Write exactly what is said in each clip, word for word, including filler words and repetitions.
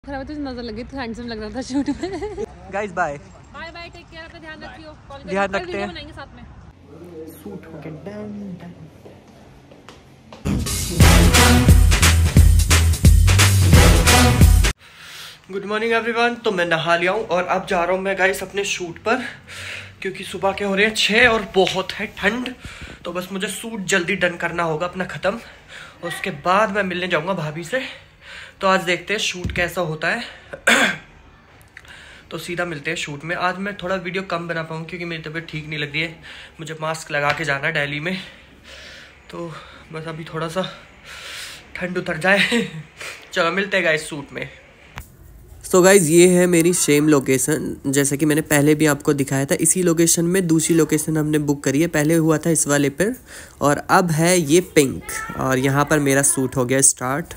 खराब तो नजर लगी तो हैंडसम लग रहा था शूट में। Guys bye bye bye, take care, अपना ध्यान रखियो। कॉल ध्यान रखते हैं, बनाएंगे साथ में। शूट हो गया done done. Good morning everyone. तो मैं नहा लिया हूँ और अब जा रहा हूँ मैं गाइस अपने शूट पर, क्योंकि सुबह के हो रहे हैं छः और बहुत है ठंड। तो बस मुझे शूट जल्दी डन करना होगा अपना ख़त्म, और उसके बाद मैं मिलने जाऊँगा भाभी से। तो आज देखते हैं शूट कैसा होता है। तो सीधा मिलते हैं शूट में। आज मैं थोड़ा वीडियो कम बना पाऊँ क्योंकि मेरी तबीयत ठीक नहीं लग रही है। मुझे मास्क लगा के जाना है दिल्ली में, तो बस अभी थोड़ा सा ठंड उतर जाए। चलो मिलते हैं गाइस शूट में। सो so गाइज ये है मेरी सेम लोकेशन, जैसा कि मैंने पहले भी आपको दिखाया था। इसी लोकेशन में दूसरी लोकेशन हमने बुक करी है। पहले हुआ था इस वाले पर, और अब है ये पिंक, और यहाँ पर मेरा शूट हो गया स्टार्ट।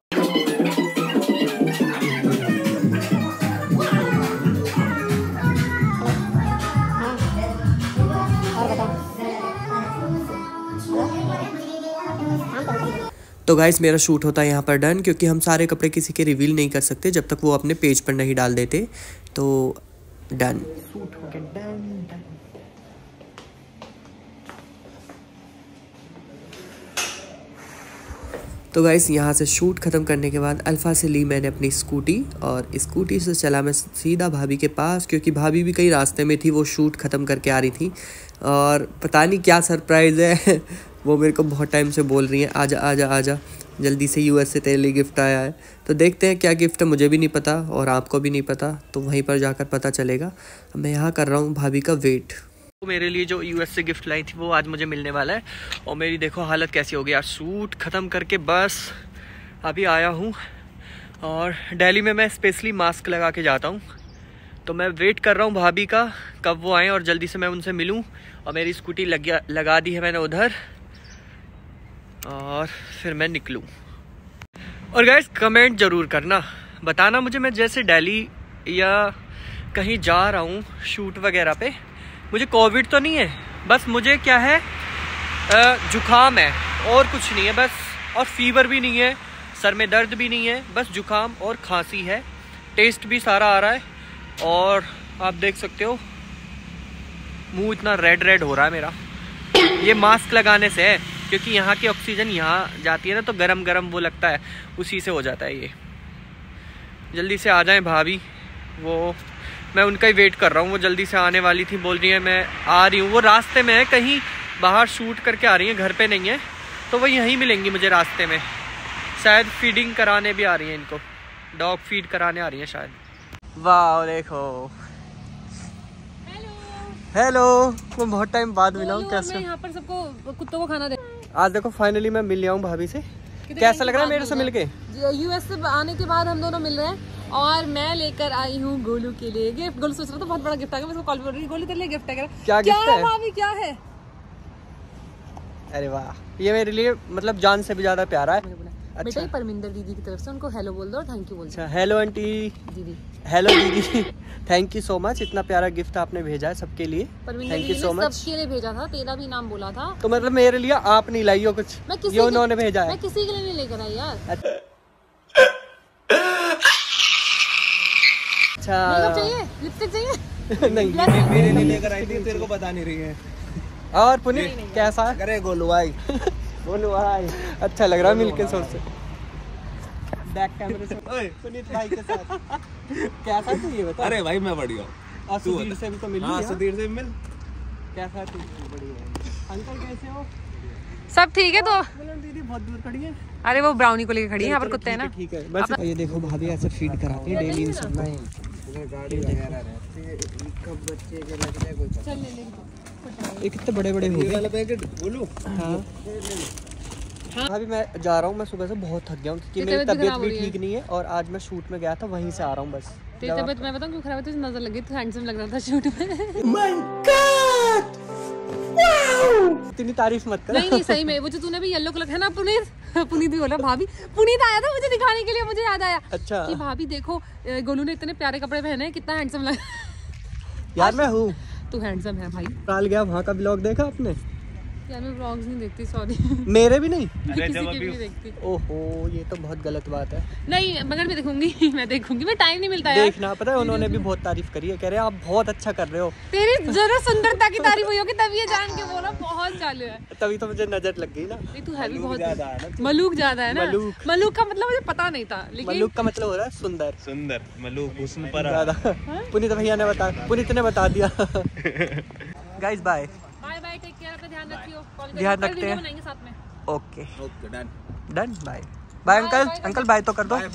तो गाइस मेरा शूट होता है यहाँ पर डन, क्योंकि हम सारे कपड़े किसी के रिवील नहीं कर सकते जब तक वो अपने पेज पर नहीं डाल देते। तो डन, शूट हो गया डन डन। तो गाइस यहाँ से शूट ख़त्म करने के बाद अल्फ़ा से ली मैंने अपनी स्कूटी, और स्कूटी से चला मैं सीधा भाभी के पास, क्योंकि भाभी भी कहीं रास्ते में थी, वो शूट ख़त्म करके आ रही थी। और पता नहीं क्या सरप्राइज़ है। वो मेरे को बहुत टाइम से बोल रही हैं आजा आजा आजा जल्दी से, यूएस से तेरे लिए गिफ्ट आया है। तो देखते हैं क्या गिफ्ट है, मुझे भी नहीं पता और आपको भी नहीं पता, तो वहीं पर जाकर पता चलेगा। मैं यहाँ कर रहा हूँ भाभी का वेट। तो मेरे लिए जो यूएस से गिफ्ट लाई थी वो आज मुझे मिलने वाला है, और मेरी देखो हालत कैसी हो गई यार। शूट ख़त्म करके बस अभी आया हूँ, और दिल्ली में मैं स्पेशली मास्क लगा के जाता हूँ। तो मैं वेट कर रहा हूँ भाभी का, कब वो आएँ और जल्दी से मैं उनसे मिलूँ। और मेरी स्कूटी लग लगा दी है मैंने उधर, और फिर मैं निकलूँ। और गाइस कमेंट ज़रूर करना, बताना मुझे, मैं जैसे दिल्ली या कहीं जा रहा हूँ शूट वगैरह पे, मुझे कोविड तो नहीं है, बस मुझे क्या है जुकाम है और कुछ नहीं है बस, और फीवर भी नहीं है, सर में दर्द भी नहीं है, बस जुकाम और खांसी है। टेस्ट भी सारा आ रहा है, और आप देख सकते हो मुंह इतना रेड रेड हो रहा है मेरा। ये मास्क लगाने से है, क्योंकि यहाँ की ऑक्सीजन यहाँ जाती है ना, तो गरम गरम वो लगता है, उसी से हो जाता है ये। जल्दी से आ जाएं भाभी, वो मैं उनका ही वेट कर रहा हूँ। वो जल्दी से आने वाली थी, बोल रही है मैं आ रही हूँ। वो रास्ते में है, कहीं बाहर शूट करके आ रही है, घर पे नहीं है, तो वो यहीं मिलेंगी मुझे रास्ते में। शायद फीडिंग कराने भी आ रही है, इनको डॉग फीड कराने आ रही है शायद। वाह देखो, हेलो, मैं बहुत टाइम बाद मिला हूँ। कैसे यहाँ पर सबको कुत्तों को खाना दे। आज देखो फाइनली मैं मिल आऊँ भाभी से। कैसा लग रहा है मेरे से मिलके? यूएस से आने के बाद हम दोनों मिल रहे हैं, और मैं लेकर आई हूँ गोलू के लिए गिफ्ट। गोलू सोच रहा था बहुत बड़ा गिफ्ट आ गया, मैं उसको कॉल कर रही हूँ, गोलू तेरे लिए गिफ्ट है। क्या गिफ्ट है भाभी? क्या है? अरे वाह, ये मेरे लिए मतलब जान से भी ज्यादा प्यारा है। अच्छा। बेटा ही परमिंदर दीदी की तरफ से उनको हेलो बोल दो और थैंक यू बोल दो। अच्छा, हेलो आंटी दीदी। हेलो दीदी, थैंक यू सो मच, इतना प्यारा गिफ्ट आपने भेजा है सबके लिए। Thank you so much. सबके लिए भेजा था, तेरा भी नाम बोला था। तो मतलब मेरे लिए आप नहीं लाई हो कुछ? मैं किसी ये उन्होंने भेजा है। मैं किसी के लिए नहीं लेकर आई यार। अच्छा, मेकअप चाहिए, लिपस्टिक चाहिए? नहीं, मेरे लिए लेकर आई थी, तेरे को बता नहीं रही है। और पुनीत कैसा? अरे गोलू भाई, गोलू भाई अच्छा लग रहा है मिलके सबसे। बैक कैमरे से पुनीत भाई के साथ कैसा तू ये बता? अरे भाई मैं बढ़िया। और सुधीर से भी तो मिल हाँ, सुधीर से मिल। कैसा तू? बढ़िया। अंकल कैसे हो? सब ठीक है। तो दीदी बहुत दूर खड़ी है। अरे वो ब्राउनी को लेके खड़ी है, यहाँ पर कुत्ते हैं ना। ठीक है बस। ये देखो भाभी ऐसे फीड कराती है डेली इंशाल्लाह। गाड़ी वगैरह रहती है, कब बच्चे के लगने कुछ। चल ले ले। ये कितने बड़े बड़े हो गए वाला पैकेट बोलूं? हाँ भाभी मैं जा रहा हूँ, मैं सुबह से बहुत थक गया हूँ क्योंकि मेरी तबीयत भी ठीक नहीं है, और आज मैं शूट में गया था, वहीं से आ रहा हूँ बस। तेरी तबीयत मैं बताऊँ क्यों खराब है? तुझे नजर लगी तो हैंडसम लग रहा था शूट में। माय गॉड, वाओ, इतनी तारीफ मत कर। नहीं नहीं सही में, वो जो तूने भी येलो कलर है ना पुनीत, पुनीत भी बोला भाभी, पुनीत आया था मुझे दिखाने के लिए, मुझे याद आया। अच्छा कि भाभी देखो गोलू ने इतने प्यारे कपड़े पहने हैं, कितना हैंडसम लग। यार मैं हूँ, तू हैंडसम है भाई। काल गया वहाँ का ब्लॉग देखा आपने? यार मैं व्लॉग्स नहीं देखती, सॉरी। मेरे भी नहीं, मैं किसी के भी नहीं देखती। ओहो ये तो बहुत गलत बात है। नहीं मगर मैं देखूंगी, मैं देखूंगी, मैं टाइम नहीं मिलता यार। देखना, पता है उन्होंने भी बहुत तारीफ करी है, कह रहे हैं आप बहुत अच्छा कर रहे हो। तेरी जरा सुंदरता की तारीफ हुई होगी तभी ये जान के बोला, बहुत चालू है। तभी तो मुझे नजर लग गई ना। नहीं तू है भी बहुत मलूक ज्यादा है ना। मलूक मलूक का मतलब मुझे पता नहीं था, लेकिन मलूक का मतलब हो रहा है सुंदर। सुंदर मलूक हुस्न पर ज्यादा पुनीत भैया ने बता पुनीत ने बता दिया। Guys bye bye bye, take care, अपना ध्यान रखियो। ध्यान रखते हैं, बनाएंगे साथ में। Okay okay done done bye bye uncle uncle bye तो कर दो।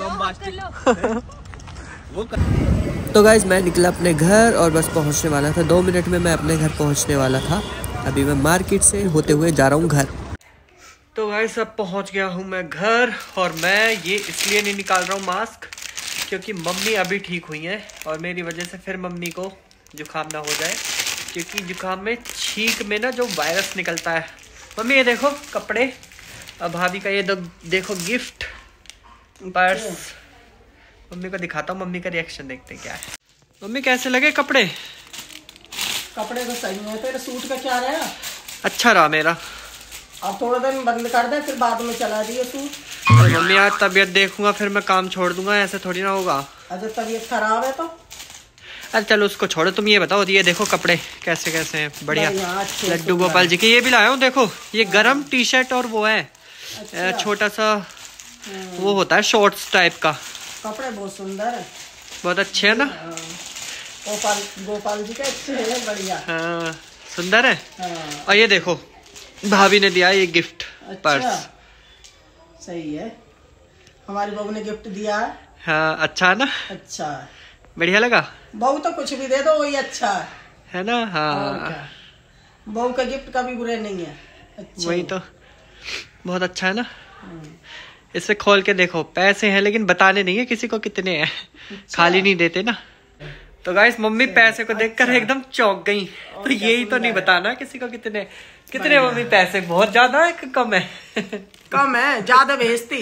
तो गाइज मैं निकला अपने घर और बस पहुंचने वाला था, दो मिनट में मैं अपने घर पहुंचने वाला था। अभी मैं मार्केट से होते हुए जा रहा हूं घर। तो गाइज अब पहुंच गया हूं मैं घर, और मैं ये इसलिए नहीं निकाल रहा हूं मास्क क्योंकि मम्मी अभी ठीक हुई हैं और मेरी वजह से फिर मम्मी को जुकाम ना हो जाए, क्योंकि जुकाम में छींक में ना जो वायरस निकलता है। मम्मी ये देखो कपड़े, अब भाभी का ये दो, देखो गिफ्ट पर्स। मम्मी को दिखाता हूँ, मम्मी का रिएक्शन देखते हैं क्या है। मम्मी कैसे लगे कपड़े? कपड़े तो सही है, तेरे सूट का क्या रहा? अच्छा रहा मेरा। अब थोड़ा दिन बंद कर दे, फिर बाद में चला दिए सूट। अरे मम्मी आज तबीयत देखूंगा फिर मैं काम छोड़ दूंगा, ऐसे थोड़ी ना होगा। अच्छा तबीयत खराब है तो? अरे चलो उसको छोड़ो, तुम ये बताओ ये देखो कपड़े कैसे कैसे हैं, बढ़िया। अच्छे लड्डू गोपाल जी के ये भी लाया हूँ, देखो ये गरम टी शर्ट और वो है अच्छा। छोटा सा वो होता है शॉर्ट्स टाइप का। कपड़े बहुत सुंदर है, बहुत अच्छे है ना। गोपाल गोपाल जी के अच्छे है, बढ़िया। हाँ सुंदर है। हाँ। और ये देखो भाभी ने दिया ये गिफ्ट अच्छा, पर्स। सही है, हमारी बहू ने गिफ्ट दिया है। हाँ अच्छा है ना, अच्छा बढ़िया लगा। बहू तो कुछ भी दे दो वही अच्छा है, है ना। हाँ बहू का गिफ्ट कभी बुरे नहीं है। अच्छा वही तो, बहुत अच्छा है ना। इसे खोल के देखो, पैसे हैं लेकिन बताने नहीं है किसी को कितने हैं। अच्छा। खाली नहीं देते ना। तो गाइस मम्मी पैसे को देखकर अच्छा। एकदम चौंक गई। तो यही तो नहीं बताना किसी को कितने कितने मम्मी पैसे, बहुत ज्यादा है कि कम है? कम है, ज्यादा भेजती।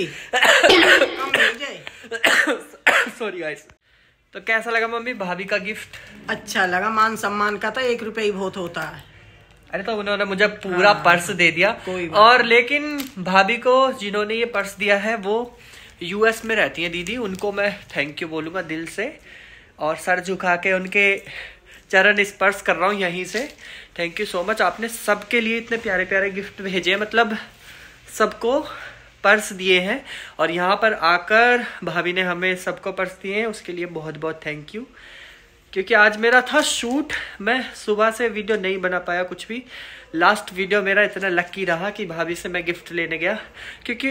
Sorry guys. तो कैसा लगा मम्मी भाभी का गिफ्ट? अच्छा लगा, मान सम्मान का तो एक रुपए ही बहुत होता है। अरे तो उन्होंने मुझे पूरा हाँ, पर्स दे दिया। और लेकिन भाभी को जिन्होंने ये पर्स दिया है वो यूएस में रहती है दीदी, उनको मैं थैंक यू बोलूँगा दिल से, और सर झुका के उनके चरण स्पर्श कर रहा हूँ यहीं से। थैंक यू सो मच, आपने सबके लिए इतने प्यारे प्यारे गिफ्ट भेजे हैं, मतलब सबको पर्स दिए हैं, और यहाँ पर आकर भाभी ने हमें सबको पर्स दिए हैं, उसके लिए बहुत बहुत थैंक यू। क्योंकि आज मेरा था शूट, मैं सुबह से वीडियो नहीं बना पाया कुछ भी। लास्ट वीडियो मेरा इतना लकी रहा कि भाभी से मैं गिफ्ट लेने गया, क्योंकि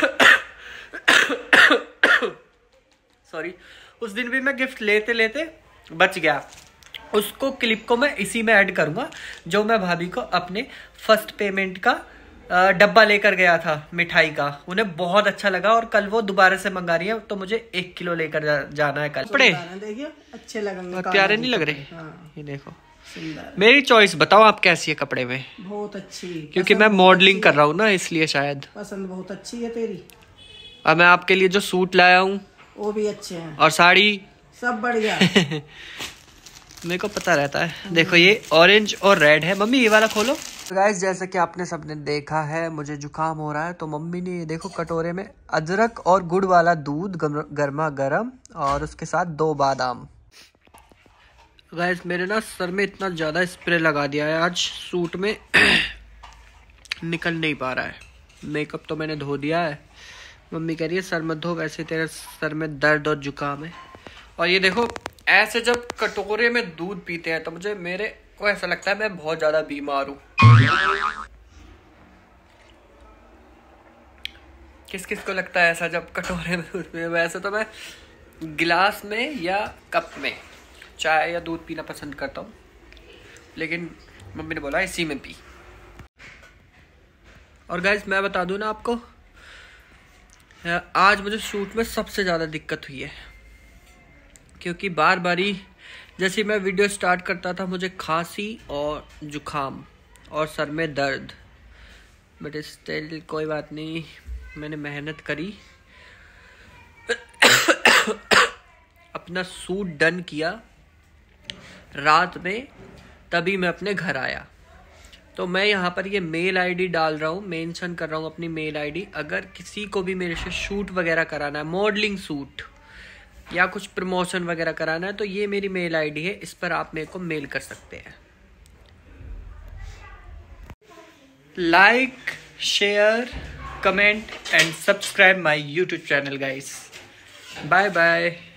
सॉरी उस दिन भी मैं गिफ्ट लेते लेते बच गया। उसको क्लिप को मैं इसी में ऐड करूंगा, जो मैं भाभी को अपने फर्स्ट पेमेंट का डब्बा लेकर गया था मिठाई का। उन्हें बहुत अच्छा लगा और कल वो दोबारा से मंगा रही है, तो मुझे एक किलो लेकर जा, जाना है कल। कपड़े देखिए अच्छे लगेंगे, प्यारे नहीं लग रहे? हाँ। ये देखो मेरी चॉइस बताओ आप कैसी है कपड़े में? बहुत अच्छी, क्योंकि मैं मॉडलिंग कर रहा हूँ ना इसलिए शायद। पसंद बहुत अच्छी है तेरी। अब मैं आपके लिए जो सूट लाया हूँ वो भी अच्छे हैं, और साड़ी सब बढ़िया। मेरे को पता रहता है। देखो ये ऑरेंज और रेड है। मम्मी ये वाला खोलो। तो गाइस जैसे कि आपने सबने देखा है मुझे जुकाम हो रहा है, तो मम्मी ने ये देखो कटोरे में अदरक और गुड़ वाला दूध गर्मा गर्म और उसके साथ दो बादाम। गाइस मेरे ना सर में इतना ज़्यादा स्प्रे लगा दिया है आज सूट में निकल नहीं पा रहा है। मेकअप तो मैंने धो दिया है। मम्मी कह रही है सर मत धो, वैसे तेरे सर में दर्द और जुकाम है। और ये देखो ऐसे जब कटोरे में दूध पीते हैं तो मुझे मेरे को ऐसा लगता है मैं बहुत ज्यादा बीमार हूँ। किस किस को लगता है ऐसा जब कटोरे में दूध पीते? वैसे तो मैं गिलास में या कप में चाय या दूध पीना पसंद करता हूँ, लेकिन मम्मी ने बोला इसी में पी। और गाइस मैं बता दूं ना आपको, आज मुझे शूट में सबसे ज़्यादा दिक्कत हुई है, क्योंकि बार बारी जैसे मैं वीडियो स्टार्ट करता था मुझे खांसी और जुखाम और सर में दर्द, बट स्टिल कोई बात नहीं, मैंने मेहनत करी, अपना शूट डन किया रात में, तभी मैं अपने घर आया। तो मैं यहाँ पर ये मेल आईडी डाल रहा हूँ, मेंशन कर रहा हूँ अपनी मेल आईडी। अगर किसी को भी मेरे से शूट वगैरह कराना है, मॉडलिंग शूट या कुछ प्रमोशन वगैरह कराना है, तो ये मेरी मेल आईडी है, इस पर आप मेरे को मेल कर सकते हैं। Like, share, comment and subscribe my YouTube channel guys. Bye bye.